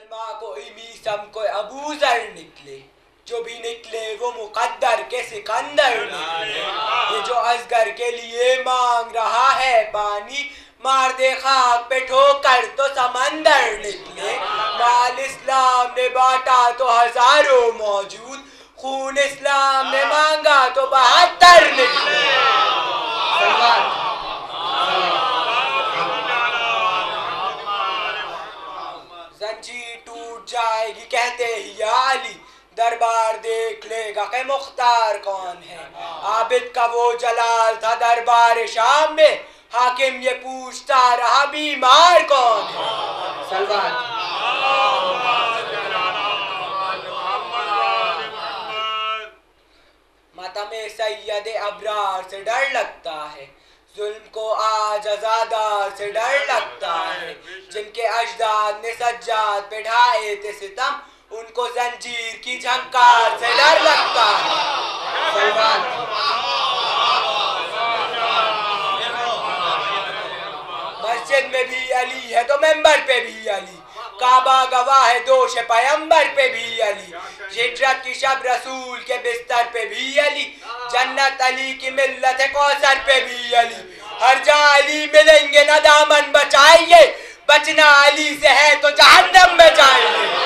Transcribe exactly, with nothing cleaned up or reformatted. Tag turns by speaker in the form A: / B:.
A: سلما کو میسم کو ابو ذر نکلے، جو بھی نکلے وہ مقدر کے سکندر نکلے۔ یہ جو اصغر کے لیے مانگ رہا ہے پانی، مار دے خاک پہ ٹھوکر تو سمندر نکلے۔ مال اسلام نے بانٹا تو ہزاروں موجود، خون اسلام نے مانگا تو بہتر نکلے۔ زنجیر ٹوٹ جائے گی کہتے ہی یا علی، دربار دیکھ لے گا کہ مختار کون ہے۔ عابد کا وہ جلال تھا دربار شام میں، حاکم یہ پوچھتا رہا بیمار کون ہے۔ سلوات ماتم سید ابرار سے ڈر لگتا ہے، ظلم کو آج ازادار سے ڈر لگتا ہے۔ جن کے اجداد نے سجاد پہ ڈھائے تھے ستم، ان کو زنجیر کی جھنکار سے ڈر لگتا ہے۔ مسجد میں بھی علی ہے تو ممبر پہ بھی علی، کعبہ گواہ ہے دوش پیمبر پہ بھی علی، ہجرت کی شب رسول کے بستر پہ بھی علی، جنت علی کی ملت ہے کوثر پہ بھی علی۔ ہر جا علی ملیں گے نہ دامن بچائیے، بچنا علی سے ہے تو جہنم میں جائیے۔